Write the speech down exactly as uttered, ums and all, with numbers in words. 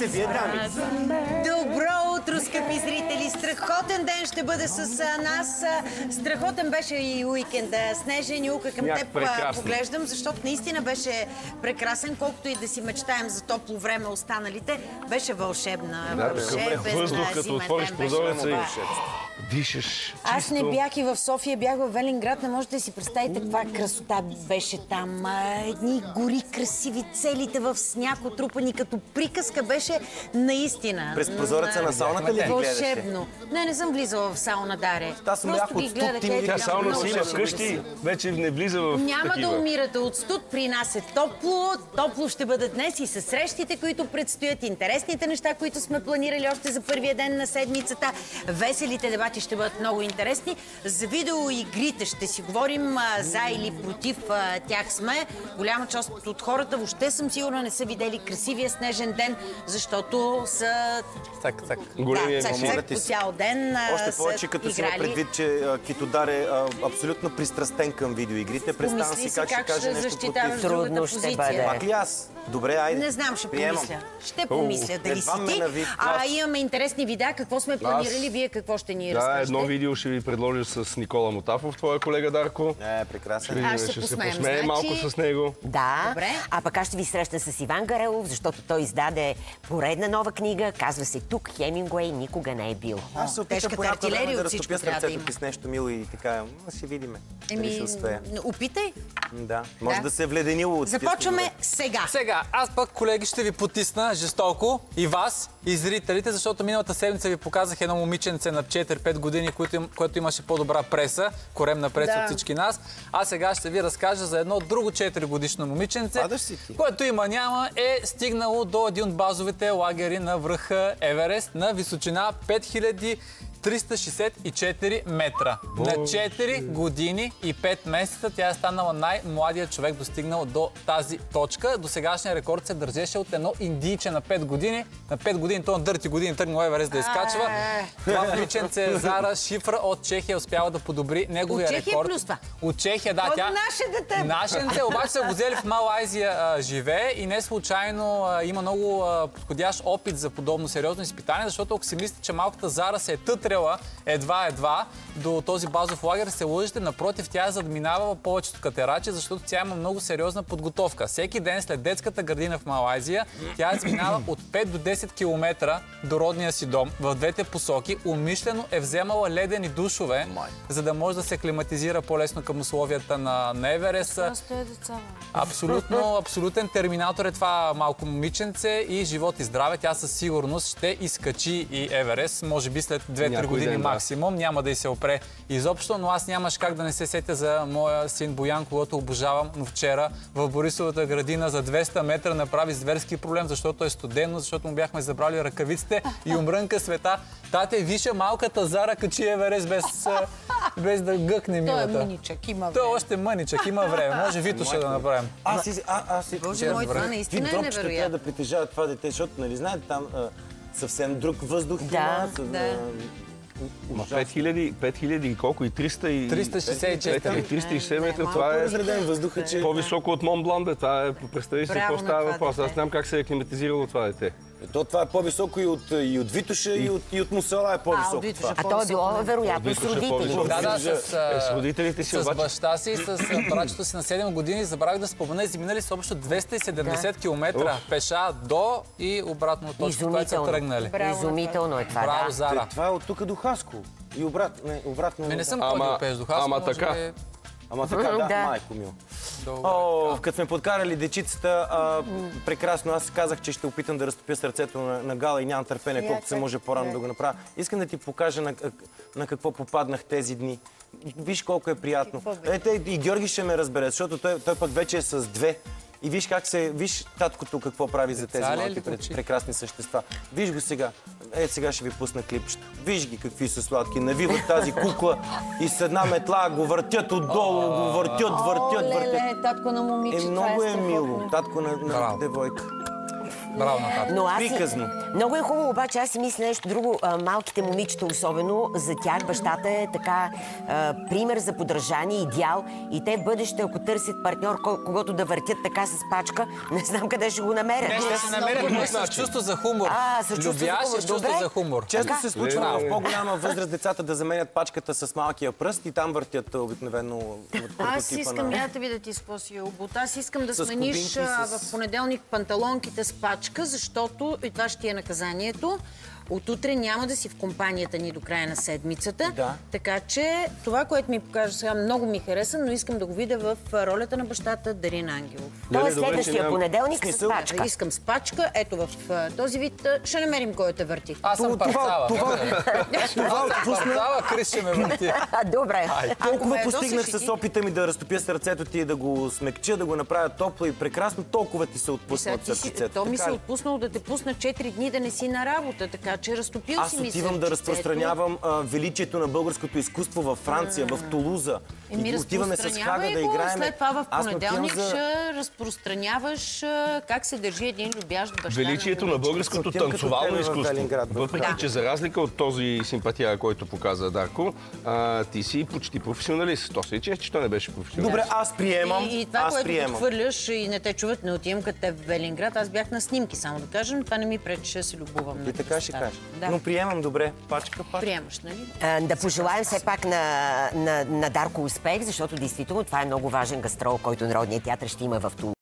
Здравейте, вие дами! Добро утро, скъпи зрители! Страхотен ден ще бъде с нас. Страхотен беше и уикенда. Снежен и Ука към теб поглеждам, защото наистина беше прекрасен, колкото и да си мечтаем за топло време останалите. Беше вълшебна. Да, такъв въздух, като отвориш прозореца и дишаш. Аз не бях и в София, бях в Велинград. Не можете да си представите каква красота беше там. Едни гори красиви, целите в сняг, отрупани като приказка, беше наистина. През прозореца на сауната ли ги гледаше? Вълшебно. Не, не съм влизала в сауна, Даре. Аз съм бях от студ, ти ми Тя сауна си има вкъщи, вече не влиза в такива. Няма да умирате от студ, при нас е топло. Топло ще бъде днес и със срещите, които предстоят, интересните неща, които сме планирали още за първия ден на седмицата. Веселите дебати ще бъдат много интересни. За видеоигрите ще си говорим за или против тях сме. Голяма част от хората, въобще съм сигурна, не са видели красивия снежен ден, защото са... Цак, цак. Големия да, цак, цак, по цял ден. Още повече, като си има предвид, че Китодар е абсолютно пристрастен към видеоигрите. Представям си как ще каже нещо против. Трудно ще бъде. Пак ли аз? Добре, айде. Не знам, ще помисля. Ще помисля дали си ти. А имаме интересни видеа. Какво сме планирали? Вие какво ще ни разкажете? Да, едно видео ще ви предложа с Никола Мотафов, твоя колега Дарко. Е, прекрасен. Аз ще се посмеем, посмее малко с него. Да, Добре. а пък аз ще ви срещна с Иван Гарелов, защото той издаде поредна нова книга, казва се «Тук Хемингуей никога не е бил». Аз се опитам по някакво време да разтопя сърцето ти с нещо мило и така. Ще видим. Дали ще успея. Опитай. Да, може да се е вледенило от Започваме сега. Сега, аз пък, колеги, ще ви потисна жестоко и вас, и зрителите, защото миналата седмица ви показах едно момиченце на четири-пет години, което, което имаше по-добра преса, коремна преса да. от всички нас. А сега ще ви разкажа за едно друго четири годишно момиченце, което има няма е стигнало до един от базовите лагери на връха Еверест на височина пет хиляди триста шейсет и четири метра. На четири години и пет месеца тя е станала най-младият човек, достигнал до тази точка. До сегашния рекорд се държеше от едно индийче на пет години. На пет години, то на дърти години тръгнал Еверест да изкачва. Това момиченце Зара Шифра от Чехия успява да подобри неговия рекорд. От Чехия плюс това? От Чехия, да. Тя... наше дете! Нашенце, обаче са го взели в Малайзия а, живее и не случайно а, има много а, подходящ опит за подобно сериозно изпитание, защото ако си мислите, че малката Зара се е тътряла едва-едва до този базов лагер, се лъжите. Напротив, тя е задминавала повечето катерачи, защото тя има много сериозна подготовка. Всеки ден след детската градина в Малайзия, тя изминава от пет до десет километра до родния си дом в двете посоки. Умишлено е вземала ледени душове, за да може да се климатизира по-лесно към условията на, на Еверест. Абсолютно, абсолютен терминатор е това малко момиченце и живот и здраве. Тя със сигурност ще изкачи и Еверест, може би след две-три години ден, максимум. Да. Няма да й се опре изобщо, но аз нямаш как да не се сетя за моя син Боян, когато обожавам, но вчера в Борисовата градина за двеста метра направи зверски проблем, защото е студено, защото му бяхме забрали ръкавиците и умрънка света. Тате, виша малката Зара качи Еверест без, без да гъкне милата. Той е мъничък, има време. Той е още мъничък, има време. Може Вито ще да направим. Аз си... Аз си... Боже мой, това наистина е невероятно. Вин трябва да притежава това дете, защото, нали знаете, там съвсем друг въздух има. Да. пет хиляди и колко? И триста и... триста шейсет и четири. триста и шейсет метра, това е въздуха, че... по-високо от Монблан, бе. Това е, представи си, какво става въпрос. Аз знам как се е климатизирало това дете. То това е по-високо и от, и от Витоша, и от, и от Мусала е по-високо. А, а то е било вероятно с родители. Да, да, с, с родителите си, с обаче. баща си, с братчето си на седем години. Забравих да спомена, изминали са общо двеста и седемдесет километра пеша до и обратно от точка, която са тръгнали. Изумително е това, Браво, да. Зара. Това е от тук до Хасково. И обратно. Не, обратно. Ме не съм ходил пеш до Хасково. Ама така. Би... Ама така, да, да. майко мил. О, като сме подкарали дечицата, а, прекрасно. Аз казах, че ще опитам да разтопя сърцето на, на Гала и нямам търпение, колкото се може по-рано да го направя. Искам да ти покажа на, на какво попаднах тези дни. Виж колко е приятно. Ете, и Георги ще ме разбере, защото той, той пък вече е с две. И виж как се... Виж таткото какво прави за тези малки прекрасни същества. Виж го сега. Ето сега ще ви пусна клипчето. Виж ги какви са сладки. Навиват тази кукла и с една метла го въртят отдолу, го въртят, въртят, въртят. Леле, татко на момиче, е, много е мило. Татко на, на девойка. Браво, Наталя. Но аз си- Приказно. Много е хубаво, обаче аз си мисля нещо друго. А, малките момичета особено, за тях бащата е така а, пример за подражание, идеал. И те в бъдеще, ако търсят партньор, ко- когото да въртят така с пачка, не знам къде ще го намерят. Те ще се намерят друг с начин. чувство за хумор. А, с чувство за Любящи хумор. с чувство Добре. за хумор. Често се случва Леле. в по-голяма възраст децата да заменят пачката с малкия пръст и там въртят а, обикновено прототипа Аз искам, на... я да видя ти с какво си е обут. Аз искам да С смениш кубинки, а, с- в понеделник панталонките с пачка, защото и това ще ти е наказанието. От утре няма да си в компанията ни до края на седмицата. Да. Така че това, което ми покажа сега, много ми хареса, но искам да го видя в а, ролята на бащата Дарин Ангелов. Тоест добре, че следващия нямам- понеделник с Смисъл? пачка. Искам с пачка. Ето в а, този вид а, ще намерим кой те върти. Аз съм Това- парцава. това- Аз съм парцава, Крис ще ме върти. А, добре. Толкова ме постигнах ядосаш и с ти. опита ми да разтопя сърцето ти и да го смекча, да го направя топло и прекрасно, толкова ти се отпусна Сега от ти си, сърцето. то ми Така се ли? отпуснало да те пусна четири дни да не си на работа, така че разтопил Аз си ми отивам да сърчицето. разпространявам а, величието на българското изкуство във Франция, в Тулуза. Еми, И отиваме с Хага разпространявай да го, играем. след това в Аз не отивам понеделник за- ще разпространяваш а, как се държи един любящ баща. Величието на момиче. българското Отивам като танцовално тебе в изкуство. Велинград. Въпреки, Да. че за разлика от този симпатия, който показа Дарко, а, ти си почти професионалист. То се е чест, че той не беше професионалист. Добре, аз приемам. И, и това, аз което приемам. подхвърляш и не те чуват, не отивам като те в Велинград. Аз бях на снимки, само да кажем. Това не ми пречеше да се любовам. на И така ще красота. кажеш. Да. Но приемам добре. Пачка, пачка. Приемаш, нали? А, да пожелаем все пак на, на, на Дарко успех, защото действително това е много важен гастрол, който Народният театър ще има в Тулуза.